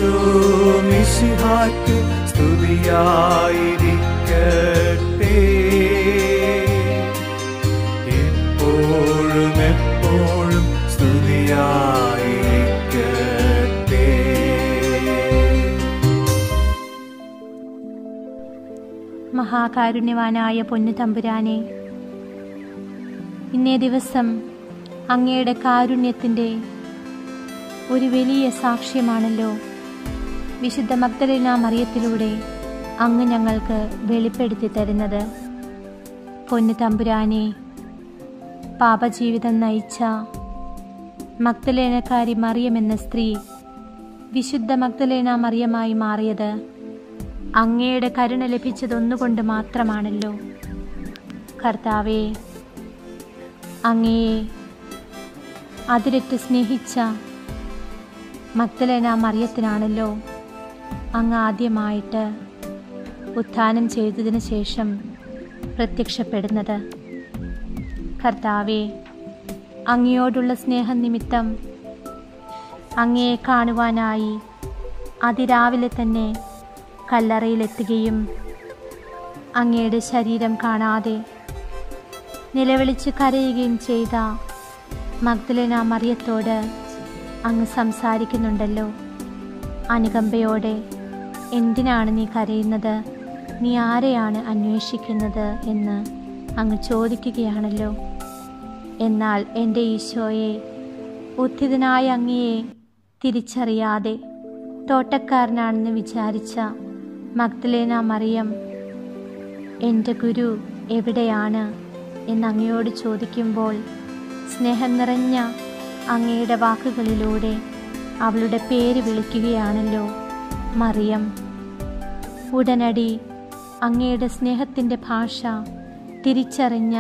ഈശോ മിശിഹായ്ക്ക് സ്തുതിയായിരിക്കട്ടെ, എപ്പോഴും എപ്പോഴും സ്തുതിയായിരിക്കട്ടെ. മഹാകാരുണ്യവാനായ പൊന്നു തമ്പുരാനെ, ഇന്നേ ദിവസം അങ്ങയുടെ കാരുണ്യത്തിൻ്റെ ഒരു വലിയ സാക്ഷ്യമാണല്ലോ വിശുദ്ധ മഗ്ദലേന മറിയത്തിലൂടെ അങ്ങ് ഞങ്ങൾക്ക് വെളിപ്പെടുത്തി തരുന്നത്. പൊന്നു തമ്പുരാനെ, പാപജീവിതം നയിച്ച മഗ്ദലേനക്കാരി മറിയം എന്ന സ്ത്രീ വിശുദ്ധ മഗ്ദലേന മറിയമായി മാറിയത് അങ്ങയുടെ കരുണ ലഭിച്ചതൊന്നുകൊണ്ട് മാത്രമാണല്ലോ. കർത്താവേ, അങ്ങയെ അതിരറ്റ് സ്നേഹിച്ച മഗ്ദലേന മറിയത്തിനാണല്ലോ അങ്ങ് ആദ്യമായിട്ട് ഉത്ഥാനം ചെയ്തതിന് ശേഷം പ്രത്യക്ഷപ്പെടുന്നത്. കർത്താവേ, അങ്ങയോടുള്ള സ്നേഹം നിമിത്തം അങ്ങയെ കാണുവാനായി അതിരാവിലെ തന്നെ കല്ലറയിലെത്തുകയും അങ്ങയുടെ ശരീരം കാണാതെ നിലവിളിച്ച് കരയുകയും ചെയ്ത മഗ്ദലേന മറിയത്തോട് അങ്ങ് സംസാരിക്കുന്നുണ്ടല്ലോ. അനുകമ്പയോടെ, എന്തിനാണ് നീ കരയുന്നത്, നീ ആരെയാണ് അന്വേഷിക്കുന്നത് എന്ന് അങ്ങ് ചോദിക്കുകയാണല്ലോ. എന്നാൽ എൻ്റെ ഈശോയെ, ഉത്ഥിതനായ അങ്ങയെ തിരിച്ചറിയാതെ തോട്ടക്കാരനാണെന്ന് വിചാരിച്ച മഗ്ദലേന മറിയം എൻ്റെ ഗുരു എവിടെയാണ് എന്നങ്ങയോട് ചോദിക്കുമ്പോൾ സ്നേഹം നിറഞ്ഞ അങ്ങയുടെ വാക്കുകളിലൂടെ അവളുടെ പേര് വിളിക്കുകയാണല്ലോ, മറിയം. ഉടനടി അങ്ങയുടെ സ്നേഹത്തിൻ്റെ ഭാഷ തിരിച്ചറിഞ്ഞ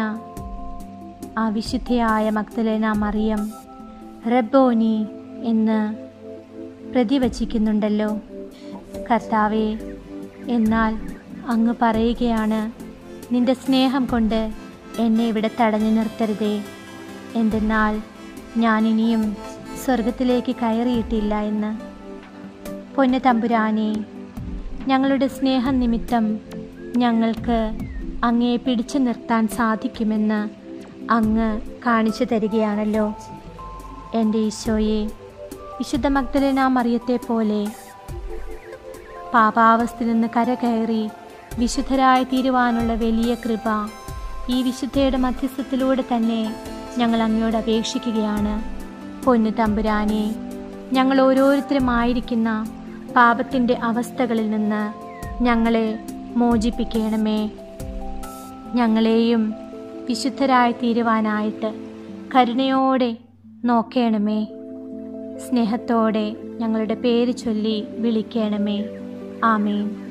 ആ വിശുദ്ധയായ മഗ്ദലേന മറിയം റബ്ബോനി എന്ന് പ്രതിവചിക്കുന്നുണ്ടല്ലോ. കർത്താവേ, എന്നാൽ അങ്ങ് പറയുകയാണ്, നിന്റെ സ്നേഹം കൊണ്ട് എന്നെ ഇവിടെ തടഞ്ഞു നിർത്തരുതേ, എന്തെന്നാൽ ഞാനിനിയും സ്വർഗത്തിലേക്ക് കയറിയിട്ടില്ല എന്ന്. പൊന്നു തമ്പുരാനെ, ഞങ്ങളുടെ സ്നേഹം നിമിത്തം ഞങ്ങൾക്ക് അങ്ങയെ പിടിച്ചു നിർത്താൻ സാധിക്കുമെന്ന് അങ്ങ് കാണിച്ചു തരികയാണല്ലോ. എൻ്റെ ഈശോയെ, വിശുദ്ധ മഗ്ദലേന മറിയത്തെ പോലെ പാപാവസ്ഥയിൽ നിന്ന് കരകയറി വിശുദ്ധരായി തീരുവാനുള്ള വലിയ കൃപ ഈ വിശുദ്ധയുടെ മധ്യസ്ഥത്തിലൂടെ തന്നെ ഞങ്ങൾ അങ്ങയോട് അപേക്ഷിക്കുകയാണ്. പൊന്നു തമ്പുരാനെ, ഞങ്ങൾ ഓരോരുത്തരുമായിരിക്കുന്ന പാപത്തിൻ്റെ അവസ്ഥകളിൽ നിന്ന് ഞങ്ങളെ മോചിപ്പിക്കണമേ. ഞങ്ങളെയും വിശുദ്ധരായി തീരുവാനായിട്ട് കരുണയോടെ നോക്കണമേ. സ്നേഹത്തോടെ ഞങ്ങളുടെ പേര് ചൊല്ലി വിളിക്കണമേ. ആമേൻ.